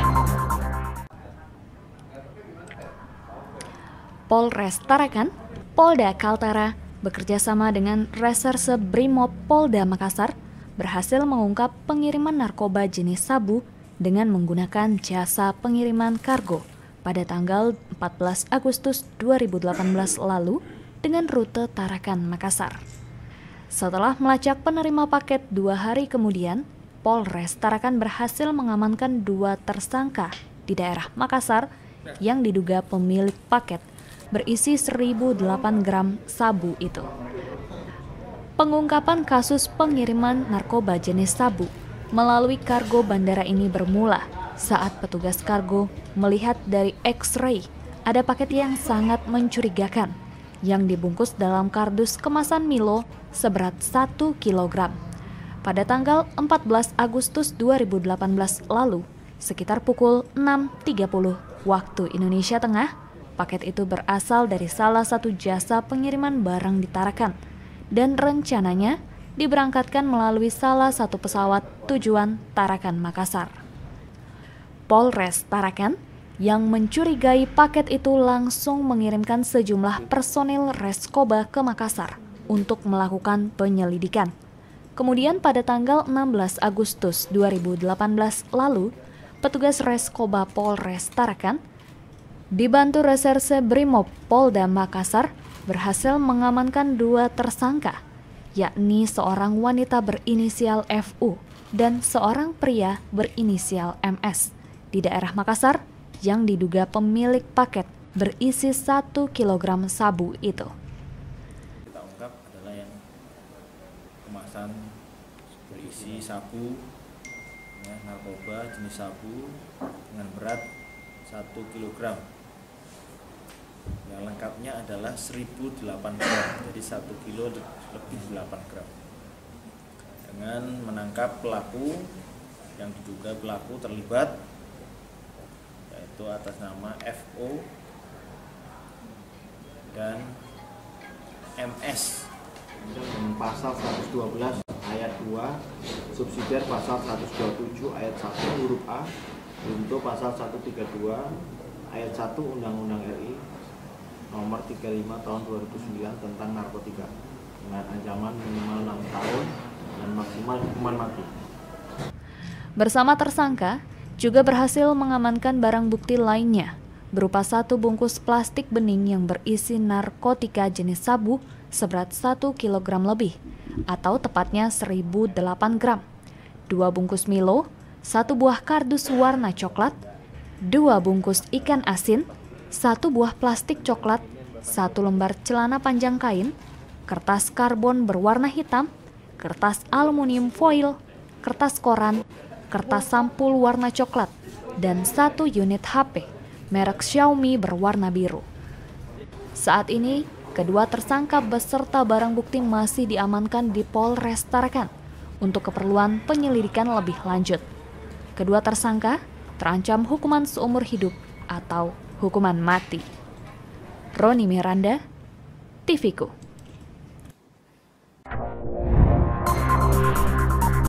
Polres Tarakan, Polda Kaltara, bekerjasama dengan Reserse Brimob Polda Makassar, berhasil mengungkap pengiriman narkoba jenis sabu dengan menggunakan jasa pengiriman kargo pada tanggal 14 Agustus 2018 lalu dengan rute Tarakan, Makassar. Setelah melacak penerima paket 2 hari kemudian, Polres Tarakan berhasil mengamankan 2 tersangka di daerah Makassar yang diduga pemilik paket berisi 1.008 gram sabu itu. Pengungkapan kasus pengiriman narkoba jenis sabu melalui kargo bandara ini bermula saat petugas kargo melihat dari X-ray ada paket yang sangat mencurigakan yang dibungkus dalam kardus kemasan Milo seberat 1 kg. Pada tanggal 14 Agustus 2018 lalu, sekitar pukul 6.30 waktu Indonesia Tengah, paket itu berasal dari salah satu jasa pengiriman barang di Tarakan dan rencananya diberangkatkan melalui salah satu pesawat tujuan Tarakan, Makassar. Polres Tarakan yang mencurigai paket itu langsung mengirimkan sejumlah personil Reskoba ke Makassar untuk melakukan penyelidikan. Kemudian pada tanggal 16 Agustus 2018 lalu, petugas Reskoba Polres Tarakan dibantu Reserse Brimob Polda Makassar berhasil mengamankan 2 tersangka, yakni seorang wanita berinisial FU dan seorang pria berinisial MS di daerah Makassar yang diduga pemilik paket berisi 1 kg sabu itu. Kita ungkap adalah yang kemasan berisi sabu, ya, narkoba jenis sabu dengan berat 1 kg. Yang lengkapnya adalah 1.008 gram, jadi 1 kilo lebih 8 gram. Dengan menangkap pelaku yang diduga pelaku terlibat, yaitu atas nama FO dan MS. Dengan pasal 112 ayat 2, subsidiar pasal 127 ayat 1 huruf A, untuk pasal 132 ayat 1 Undang-Undang RI nomor 35 tahun 2009 tentang narkotika dengan ancaman minimal 6 tahun dan maksimal hukuman mati. Bersama tersangka juga berhasil mengamankan barang bukti lainnya berupa 1 bungkus plastik bening yang berisi narkotika jenis sabu seberat 1 kg lebih atau tepatnya 1.008 gram, 2 bungkus Milo, 1 buah kardus warna coklat, 2 bungkus ikan asin, 1 buah plastik coklat, 1 lembar celana panjang kain, kertas karbon berwarna hitam, kertas aluminium foil, kertas koran, kertas sampul warna coklat, dan 1 unit HP merek Xiaomi berwarna biru. Saat ini, kedua tersangka beserta barang bukti masih diamankan di Polres Tarakan untuk keperluan penyelidikan lebih lanjut. Kedua tersangka terancam hukuman seumur hidup atau hukuman mati. Roni Miranda, TVku.